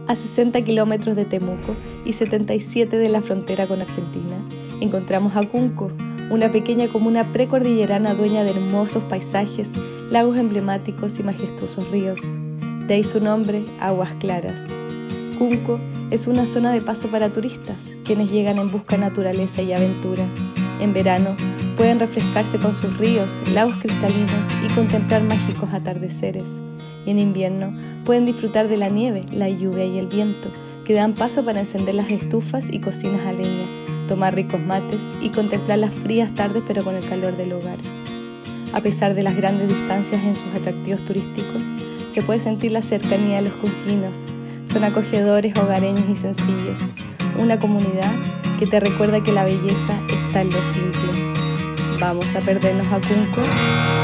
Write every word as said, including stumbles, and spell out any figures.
A sesenta kilómetros de Temuco y setenta y siete de la frontera con Argentina, encontramos a Cunco, una pequeña comuna precordillerana dueña de hermosos paisajes, lagos emblemáticos y majestuosos ríos. De ahí su nombre, Aguas Claras. Cunco es una zona de paso para turistas, quienes llegan en busca de naturaleza y aventura. En verano pueden refrescarse con sus ríos, lagos cristalinos y contemplar mágicos atardeceres. Y en invierno pueden disfrutar de la nieve, la lluvia y el viento, que dan paso para encender las estufas y cocinas a leña, tomar ricos mates y contemplar las frías tardes pero con el calor del hogar. A pesar de las grandes distancias en sus atractivos turísticos, se puede sentir la cercanía de los cunquinos. Son acogedores, hogareños y sencillos, una comunidad que te recuerda que la belleza está en lo simple. ¿Vamos a perdernos a Cunco?